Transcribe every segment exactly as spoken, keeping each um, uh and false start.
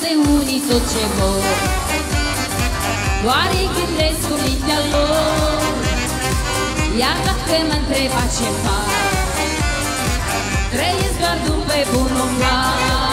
de unii tot ce vor, doar ei gândesc cu mintea lor. Iar dacă mă întreba ce fac, trăiesc doar după bunul plac.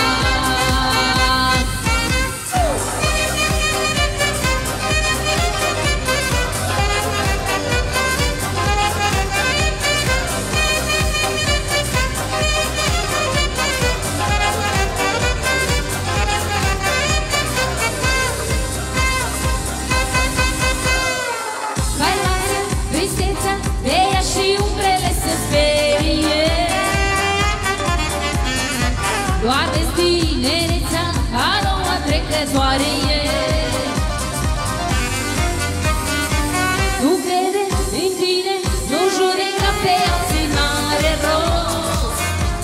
Doar destinereța a doua trecătoare e. Nu crede în tine, nu judeca pe alții, n-are rost.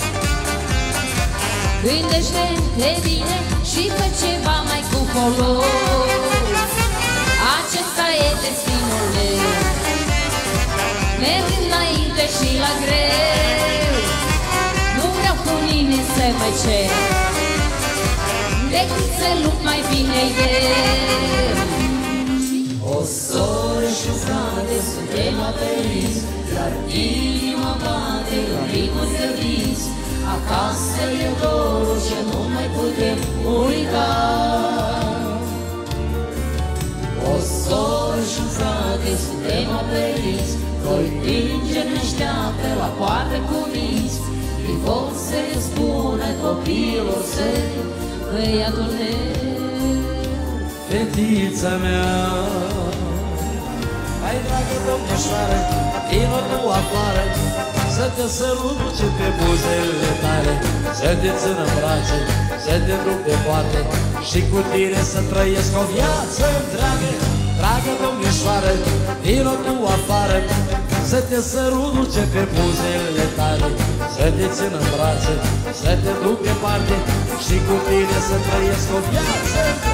Gândește-te bine și fă ceva mai cu folos. Acesta e destinul meu, merg înainte și la greu. Nu vreau cu nimeni să mă cer, decât să lupt mai bine eu. O soră și un frate suntem aperiți, iar inima bate la ritmuri grăbiți. Acasă e dorul ce nu mai putem uita. O soră și un frate suntem aperiți, doi îngeri ne așteaptă la poartă cu minți. Îi vor să-i spună copilor săi, băiatul meu. Fetița mea, hai dragă domnișoară, vino tu afară, să te sărut duce pe buzele tale, să te țin în brațe, să te duc departe și cu tine să trăiesc o viață întreagă. Dragă domnișoară, vino tu afară, să te sărut duce pe buzele tale, să te țin în brațe, să te duc departe și cu tine să trăiesc o viață.